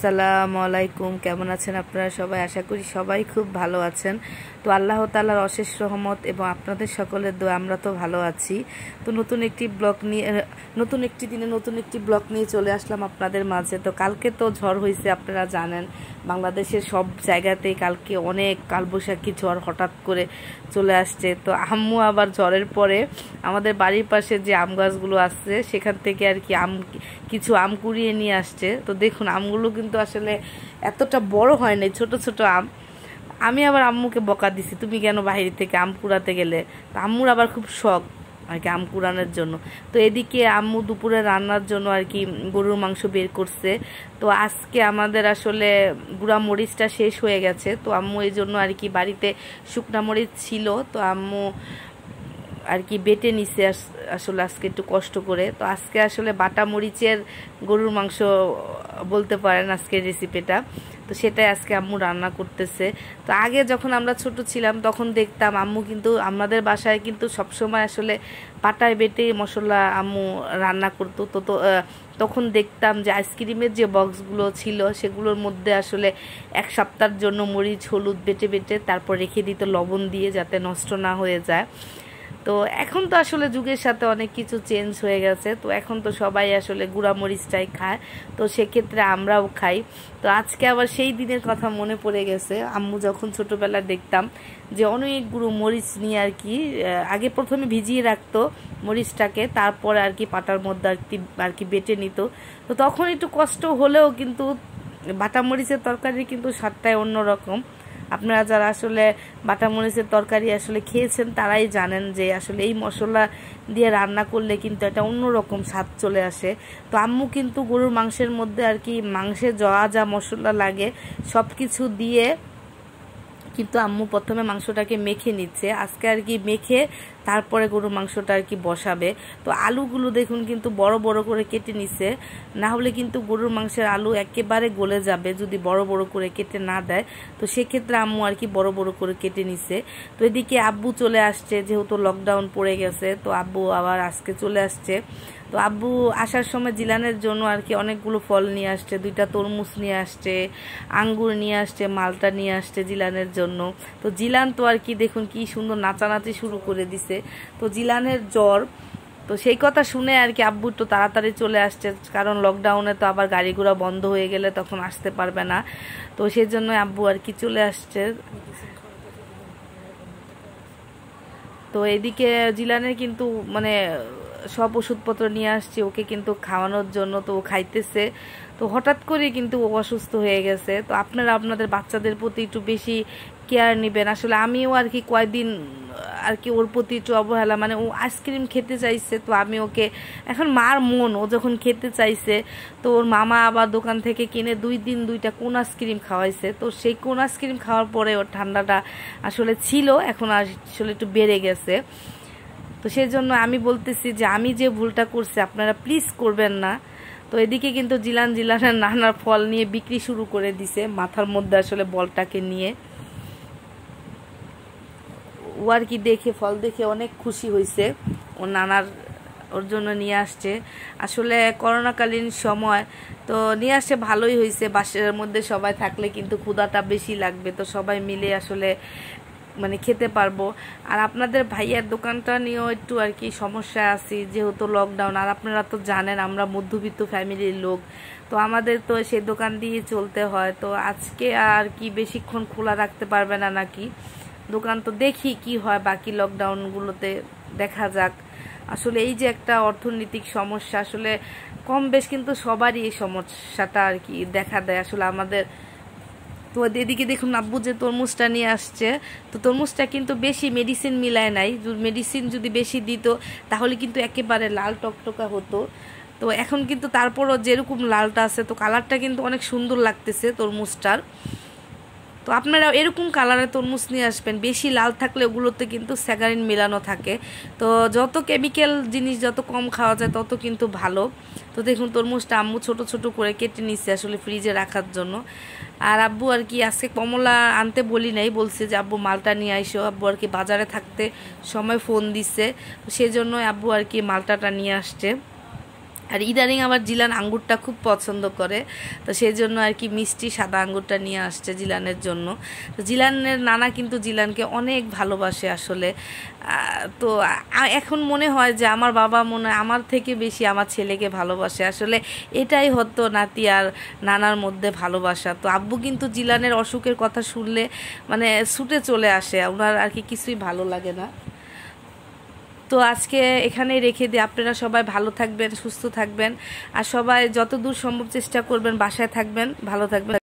আসসালামু আলাইকুম। কেমন আছেন আপনারা সবাই? আশা করি সবাই খুব ভালো আছেন। তো আল্লাহ তাআলার অশেষ রহমত এবং আপনাদের সকলের দোয়া আমরা তো ভালো আছি। তো নতুন একটি দিনে নতুন একটি ব্লগ নিয়ে চলে আসলাম আপনাদের মাঝে। তো কালকে তো ঝড় হয়েছে, আপনারা জানেন বাংলাদেশের সব জায়গাতেই কালকে অনেক কালবৈশাখী ঝড় হঠাৎ করে চলে আসছে। তো আম্মু আবার ঝড়ের পরে আমাদের বাড়ির পাশে যে আম গাছগুলো আছে সেখান থেকে আর কি কিছু আম কুড়িয়ে নিয়ে আসছে। তো দেখুন আমগুলো কিন্তু আসলে এতটা বড় হয় নাই, ছোট ছোট আম। আমি আবার আম্মুকে বকা দিছি, তুমি কেন বাইরে থেকে আম কুড়াতে গেলে? তো আম্মুর আবার খুব শখ আর কি আম কুড়ানোর জন্য। তো এদিকে আম্মু দুপুরে রান্নার জন্য আর কি গরুর মাংস বের করছে। তো আজকে আমাদের আসলে গুঁড়া মরিচটা শেষ হয়ে গেছে, তো আম্মু এই জন্য আর কি বাড়িতে শুকনা মরিচ ছিল, তো আম্মু আর কি বেটে নিছে আসলে আজকে একটু কষ্ট করে। তো আজকে আসলে বাটা মরিচের গরুর মাংস বলতে পারেন আজকের রেসিপিটা। তো সেটাই আজকে আম্মু রান্না করতেছে। তো আগে যখন আমরা ছোট ছিলাম তখন দেখতাম আম্মু কিন্তু আমাদের বাসায় কিন্তু সবসময় আসলে পাটায় বেটে মশলা আম্মু রান্না করতো। তখন দেখতাম যে আইসক্রিমের যে বক্সগুলো ছিল সেগুলোর মধ্যে আসলে এক সপ্তাহের জন্য মরিচ হলুদ বেটে বেটে তারপর রেখে দিত লবণ দিয়ে, যাতে নষ্ট না হয়ে যায়। তো এখন তো আসলে যুগের সাথে অনেক কিছু চেঞ্জ হয়ে গেছে, তো এখন তো সবাই আসলে গুঁড়া মরিচটাই খায়, তো সেক্ষেত্রে আমরাও খাই। তো আজকে আবার সেই দিনের কথা মনে পড়ে গেছে, আম্মু যখন ছোটোবেলায় দেখতাম যে অনেক গুঁড়ো মরিচ নিয়ে আর কি আগে প্রথমে ভিজিয়ে রাখতো মরিচটাকে, তারপরে আর কি পাটার মধ্যে আর কি বেটে নিত। তো তখন একটু কষ্ট হলেও কিন্তু বাটা মরিচের তরকারি কিন্তু স্বাদটাই অন্যরকম। আপনারা যারা আসলে বাটা মরিচের তরকারি আসলে খেয়েছেন তারাই জানেন যে আসলে এই মশলা দিয়ে রান্না করলে কিন্তু এটা অন্যরকম স্বাদ চলে আসে। তো আম্মু কিন্তু গরুর মাংসের মধ্যে আর কি মাংসে যা মশলা লাগে সব কিছু দিয়ে কিন্তু আম্মু প্রথমে মাংসটাকে মেখে নিচ্ছে আজকে আর কি, মেখে তারপরে গরুর মাংসটা আর কি বসাবে। তো আলুগুলো দেখুন কিন্তু বড় বড় করে কেটে নিছে, না হলে কিন্তু গরুর মাংসের আলু একেবারে গলে যাবে যদি বড় বড় করে কেটে না দেয়। তো সেক্ষেত্রে আম্মু আর কি বড় বড় করে কেটে নিছে। তো এদিকে আব্বু চলে আসছে, যেহেতু লকডাউন পড়ে গেছে তো আব্বু আবার আজকে চলে আসছে। তো আব্বু আসার সময় জিলানের জন্য আর কি অনেকগুলো ফল নিয়ে আসছে, 2টা তরমুজ নিয়ে আসছে, আঙ্গুর নিয়ে আসছে, মালটা নিয়ে আসছে জিলানের জন্য। তো জিলান তো আর কি দেখুন কি সুন্দর নাচানাচি শুরু করে দিছে। তো জিলানের জ্বর, তো সেই কথা শুনে আর কি আব্বু তো তাড়াতাড়ি চলে আসছে, কারণ লকডাউনে তো আবার গাড়ি ঘোড়া বন্ধ হয়ে গেলে তখন আসতে পারবে না। তো সেই জন্য আব্বু আর কি চলে আসছে। তো এদিকে জিলানের কিন্তু মানে সব ওষুধপত্র নিয়ে আসছে ওকে কিন্তু খাওয়ানোর জন্য, তো ও খাইতেছে। তো হঠাৎ করে কিন্তু ও অসুস্থ হয়ে গেছে। তো আপনারা আপনাদের বাচ্চাদের প্রতি একটু বেশি কেয়ার নেবেন। আসলে আমিও আর কি কয়েকদিন আর কি ওর প্রতি একটু অবহেলা, মানে ও আইসক্রিম খেতে চাইছে, তো আমি ওকে এখন মার মন, ও যখন খেতে চাইছে তো ওর মামা আবার দোকান থেকে কিনে 2 দিন 2টা কোন আইসক্রিম খাওয়াইছে। তো সেই কোন আইসক্রিম খাওয়ার পরে ওর ঠান্ডাটা আসলে ছিল, এখন আসলে একটু বেড়ে গেছে। তো সেই জন্য আমি বলতেছি যে আমি যে ভুলটা করছি আপনারা প্লিজ করবেন না। তো এদিকে কিন্তু জিলানের নানা ফল নিয়ে বিক্রি শুরু করে দিছে, মাথার মধ্যে আসলে বলটাকে নিয়ে। ও আর কি ফল দেখে অনেক খুশি হয়েছে, ও নানার ওর জন্য নিয়ে আসছে। আসলে করোনাকালীন সময় তো নিয়ে আসছে, ভালোই হয়েছে। বাসার মধ্যে সবাই থাকলে কিন্তু ক্ষুধাটা বেশি লাগবে, তো সবাই মিলে আসলে মানে খেতে পারবো। আর আপনাদের ভাইয়ার দোকানটা নিয়েও একটু আর কি সমস্যা আছি, যেহেতু লকডাউন। আর আপনারা তো জানেন আমরা মধ্যবিত্ত ফ্যামিলির লোক, তো আমাদের তো সেই দোকান দিয়ে চলতে হয়। তো আজকে আর কি বেশিক্ষণ খোলা রাখতে পারবে না নাকি দোকান, তো দেখি কি হয়, বাকি লকডাউনগুলোতে দেখা যাক। আসলে এই যে একটা অর্থনৈতিক সমস্যা, আসলে কম বেশ কিন্তু সবারই এই সমস্যাটা আর কি দেখা দেয় আসলে আমাদের। তো এদিকে দেখুন আব্বু যে তরমুজটা নিয়ে আসছে, তো তরমুজটা কিন্তু বেশি মেডিসিন মিলায় নাই, মেডিসিন যদি বেশি দিত তাহলে কিন্তু একেবারে লাল টকটকা হতো। তো এখন কিন্তু তারপরও যেরকম লালটা আছে, তো কালারটা কিন্তু অনেক সুন্দর লাগতেছে তরমুজটার। তো আপনারা এরকম কালারের তরমুজ নিয়ে আসবেন, বেশি লাল থাকলে ওগুলোতে কিন্তু স্যাগারিন মেলানো থাকে। তো যত কেমিক্যাল জিনিস যত কম খাওয়া যায় তত কিন্তু ভালো। তো দেখুন তরমুজটা আম্মু ছোট ছোট করে কেটে নিচ্ছে আসলে ফ্রিজে রাখার জন্য। আর আব্বু আর কি আজকে কমলা আনতে বলি নাই, বলছে যে আব্বু মালটা নিয়ে আইসো। আব্বু আর কি বাজারে থাকতে সময় ফোন দিচ্ছে, সেই জন্য আব্বু আর কি মালটাটা নিয়ে আসছে। আর ইদানিং আমার জিলান আঙ্গুরটা খুব পছন্দ করে, তো সেই জন্য আর কি মিষ্টি সাদা আঙ্গুরটা নিয়ে আসছে জিলানের জন্য। তো জিলানের নানা কিন্তু জিলানকে অনেক ভালোবাসে আসলে। তো এখন মনে হয় যে আমার বাবা মনে হয় আমার থেকে বেশি আমার ছেলেকে ভালোবাসে। আসলে এটাই হতো নাতি আর নানার মধ্যে ভালোবাসা। তো আব্বু কিন্তু জিলানের অসুখের কথা শুনলে মানে ছুটে চলে আসে, ওনার আর কি কিছুই ভালো লাগে না। তো আজকে এখানেই রেখে দিই। আপনারা সবাই ভালো থাকবেন, সুস্থ থাকবেন, আর সবাই যতদূর সম্ভব চেষ্টা করবেন বাসায় থাকবেন, ভালো থাকবেন।